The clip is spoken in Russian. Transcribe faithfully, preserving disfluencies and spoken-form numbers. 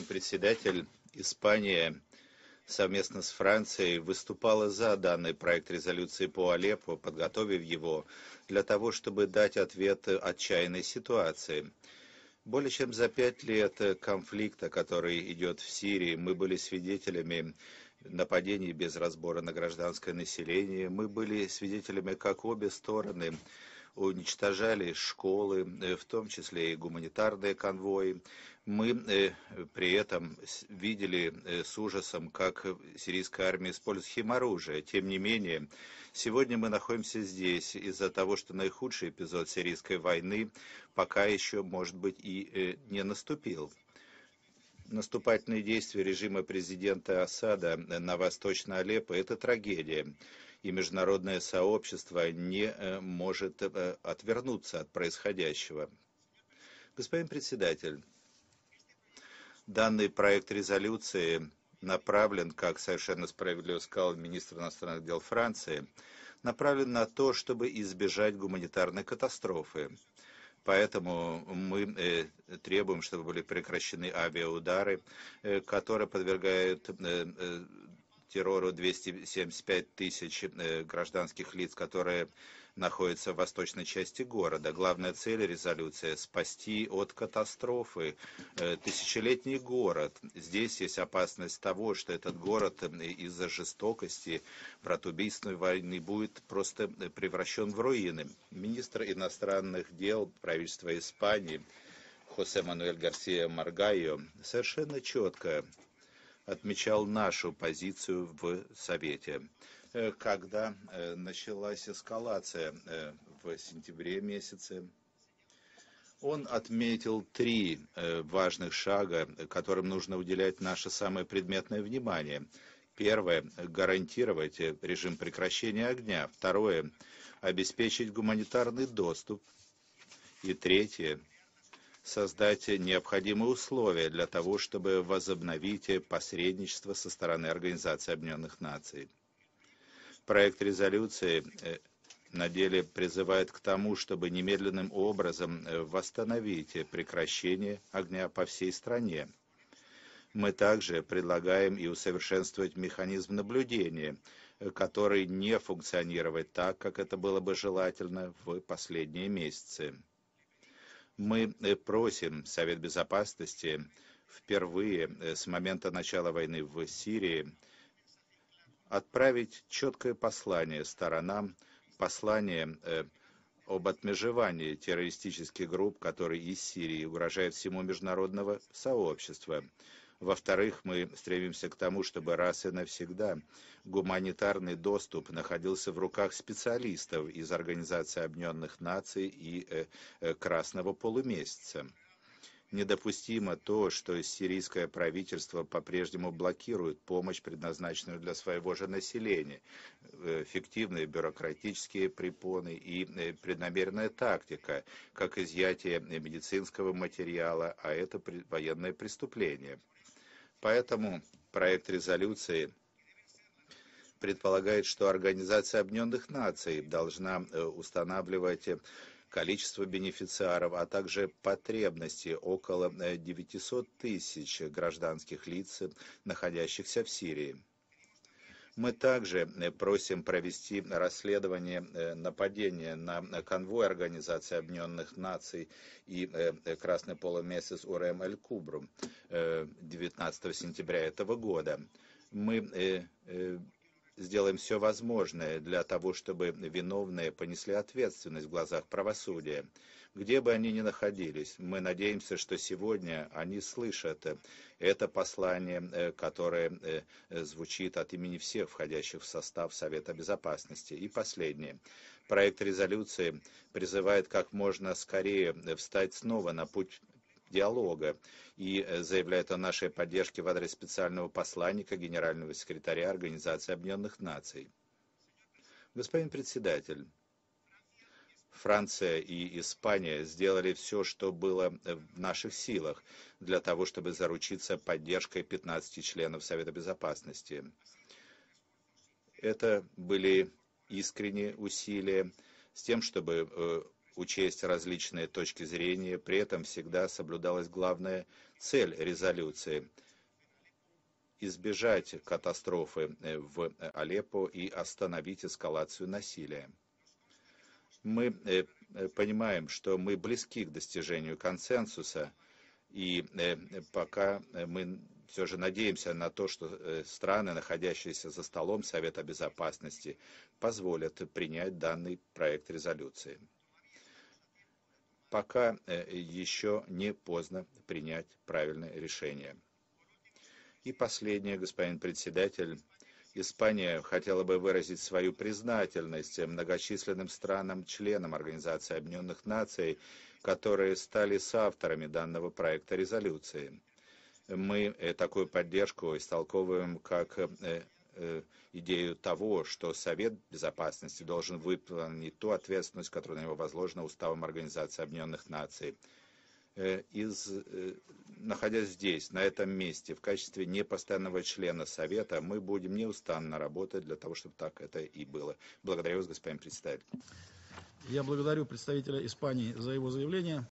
председатель, Испания совместно с Францией выступала за данный проект резолюции по Алеппо, подготовив его для того, чтобы дать ответ отчаянной ситуации. Более чем за пять лет конфликта, который идет в Сирии, мы были свидетелями нападений без разбора на гражданское население. Мы были свидетелями, как обе стороны уничтожали школы, в том числе и гуманитарные конвои. Мы при этом видели с ужасом, как сирийская армия использует химоружие. Тем не менее, сегодня мы находимся здесь из-за того, что наихудший эпизод сирийской войны пока еще, может быть, и не наступил. Наступательные действия режима президента Асада на восточной Алеппо – это трагедия, и международное сообщество не может отвернуться от происходящего. Господин председатель, данный проект резолюции направлен, как совершенно справедливо сказал министр иностранных дел Франции, направлен на то, чтобы избежать гуманитарной катастрофы. Поэтому мы э, требуем, чтобы были прекращены авиаудары, э, которые подвергают э, э, террору двести семьдесят пять тысяч э, гражданских лиц, которые находятся в восточной части города. Главная цель резолюции – спасти от катастрофы э, тысячелетний город. Здесь есть опасность того, что этот город э, из-за жестокости братоубийственной войны будет просто превращен в руины. Министр иностранных дел правительства Испании Хосе Мануэль Гарсия Маргайо совершенно четко отмечал нашу позицию в Совете. Когда началась эскалация в сентябре месяце, он отметил три важных шага, которым нужно уделять наше самое предметное внимание. Первое – гарантировать режим прекращения огня. Второе – обеспечить гуманитарный доступ. И третье – создать необходимые условия для того, чтобы возобновить посредничество со стороны Организации Объединенных Наций. Проект резолюции на деле призывает к тому, чтобы немедленным образом восстановить прекращение огня по всей стране. Мы также предлагаем и усовершенствовать механизм наблюдения, который не функционирует так, как это было бы желательно в последние месяцы. Мы просим Совет Безопасности впервые с момента начала войны в Сирии отправить четкое послание сторонам, послание э, об отмежевании террористических групп, которые из Сирии угрожают всему международного сообщества. Во-вторых, мы стремимся к тому, чтобы раз и навсегда гуманитарный доступ находился в руках специалистов из Организации Объединенных Наций и э, э, Красного полумесяца. Недопустимо то, что сирийское правительство по-прежнему блокирует помощь, предназначенную для своего же населения. Фиктивные бюрократические препоны и преднамеренная тактика, как изъятие медицинского материала, а это военное преступление. Поэтому проект резолюции предполагает, что Организация Объединенных Наций должна устанавливать количество бенефициаров, а также потребности около девятисот тысяч гражданских лиц, находящихся в Сирии. Мы также просим провести расследование нападения на конвой Организации Объединенных Наций и Красный полумесяц Урем-эль-Кубру девятнадцатого сентября этого года. Мы сделаем все возможное для того, чтобы виновные понесли ответственность в глазах правосудия. Где бы они ни находились, мы надеемся, что сегодня они слышат это послание, которое звучит от имени всех входящих в состав Совета Безопасности. И последнее. Проект резолюции призывает как можно скорее встать снова на путь диалога и заявляет о нашей поддержке в адрес специального посланника генерального секретаря Организации Объединенных Наций. Господин председатель, Франция и Испания сделали все, что было в наших силах для того, чтобы заручиться поддержкой пятнадцати членов Совета Безопасности. Это были искренние усилия с тем, чтобы учесть различные точки зрения, при этом всегда соблюдалась главная цель резолюции – избежать катастрофы в Алеппо и остановить эскалацию насилия. Мы понимаем, что мы близки к достижению консенсуса, и пока мы все же надеемся на то, что страны, находящиеся за столом Совета Безопасности, позволят принять данный проект резолюции. Пока еще не поздно принять правильное решение. И последнее, господин председатель. Испания хотела бы выразить свою признательность многочисленным странам-членам Организации Объединенных Наций, которые стали соавторами данного проекта резолюции. Мы такую поддержку истолковываем как идею того, что Совет Безопасности должен выполнить ту ответственность, которая на него возложена Уставом Организации Объединенных Наций. Из, находясь здесь, на этом месте, в качестве непостоянного члена Совета, мы будем неустанно работать для того, чтобы так это и было. Благодарю вас, господин председатель. Я благодарю представителя Испании за его заявление.